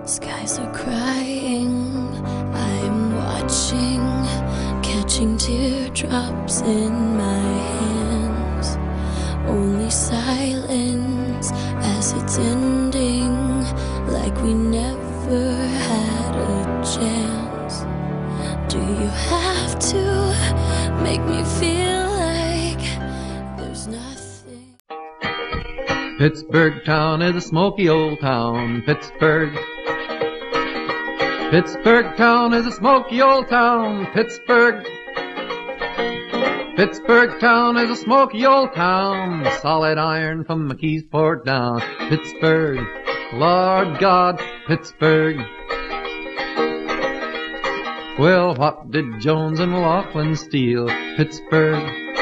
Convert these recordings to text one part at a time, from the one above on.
Skies are crying, I'm watching, catching teardrops in my hands. Only silence as it's ending, like we never had a chance. Do you have to make me feel like there's nothing? Pittsburgh town is a smoky old town. Pittsburgh town is a smoky old town. Pittsburgh town is a smoky old town. Solid iron from McKeesport down. Pittsburgh, Lord God, Pittsburgh. Well, what did Jones and Laughlin steal? Pittsburgh.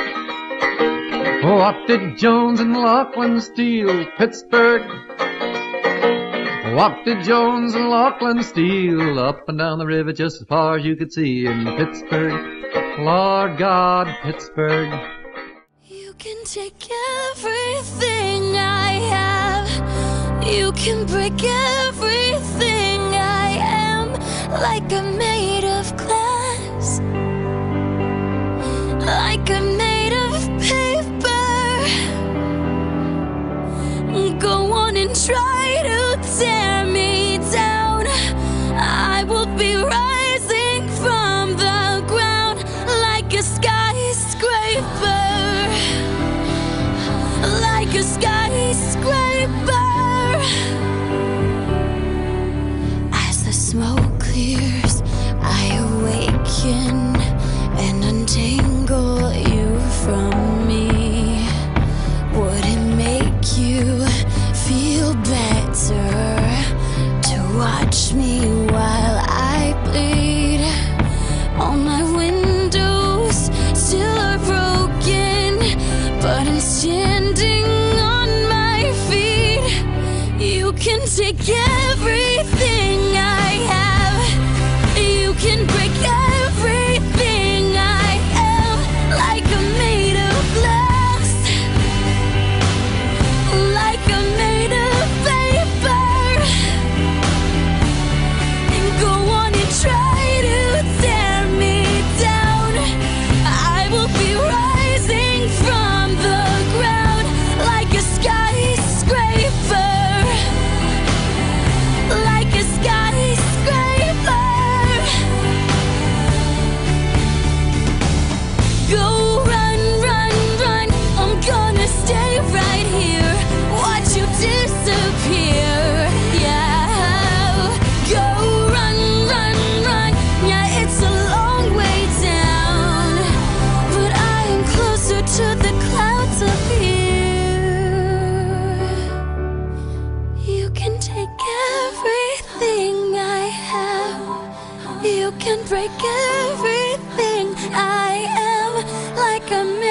What did Jones and Laughlin steal? Pittsburgh. What did Jones and Laughlin steal? Up and down the river just as far as you could see in Pittsburgh. Lord God, Pittsburgh. You can take everything I have. You can break everything I am. Like I'm made of glass. Like I'm made of paper. Go on and try to tear me down. I will be rising from the ground like a skyscraper. Like a skyscraper. As the smoke clears, I awaken and untangle you from me. Would it make you feel better to watch me while I bleed? All my windows still are broken, but I'm standing on my feet. You can take everything I have. You can break everything I am. Like I'm made of glass. Like I'm made of paper. And go on and try to tear me down. I will be rising from the ground like a skyscraper. Like a skyscraper. Go run, run, run. I'm gonna stay right here. Watch you disappear. Yeah. Go run, run, run. Yeah, it's a long way down, but I am closer to the clouds up here. You can take everything I have. You can break everything I am. Like I'm